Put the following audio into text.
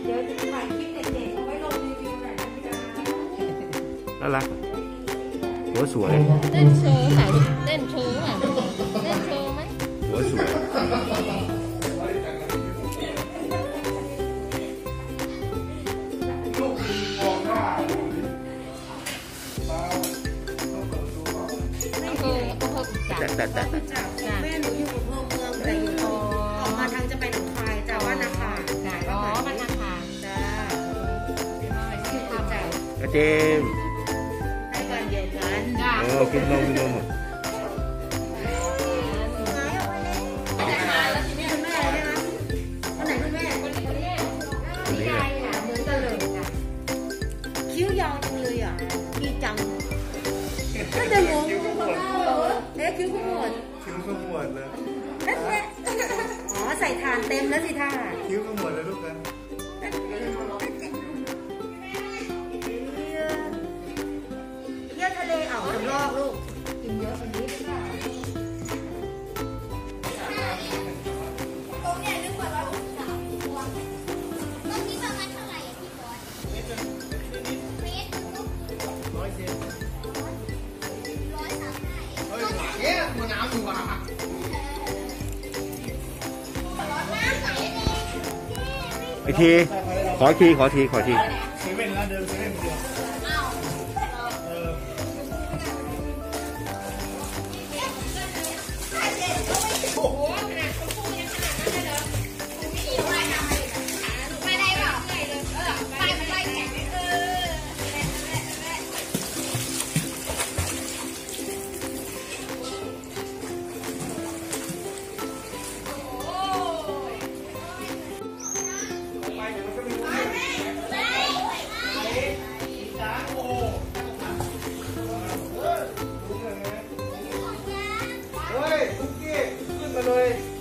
เดี๋ยวจะถ่ายคลิปเด็กๆเอาไว้ลงรีวิวหน่อยนะพี่ดาน่ารักหัวสวยเต้นโชว์ค่ะเต้นโชว์ค่ะเต้นโชว์ไหมหัวสวยแต่แม่หนูอยู่กับพ่อเมืองแต่อยู่ออกมาทางจะไปหนองคายจ้าว่านาคาอ๋อมันนาคาจ้าชื่อทำจ้ากระเจมให้กันเดียวกันโอ้กินนมคุณแม่ใช่ไหมคนไหนคุณแม่คนนี้พี่ยายค่ะเหมือนกันเลยค่ะคิ้วยาวจังเลยอ่ะดีจังก็จะงงคิ้วขมวดคิ้วขมวดเลยอ๋อใส่ทานเต็มแล้วสิท่าคิ้วขมวดเลยลูกกันเที่ยวทะเลอ่าวสำรอกลูกกินเยอะกว่านี้หรือเปล่าตรงเนี่ยนึกว่า163ตัวตรงนี้ประมาณเท่าไหร่อ่ะพี่บอลเมตร 100 เซนมันน้ำอยู่ว่ะอีกทีขอทีเซเว่นแล้วเดินเซเว่นเดียวโอ้โหขนาดชมพู่ยังขนาดนั้นเลยเหรอไม่อยู่ไรทำอะไรไปได้เปล่าไปแข่งเฮ้ยคุกกี้ขึ้นมาเลย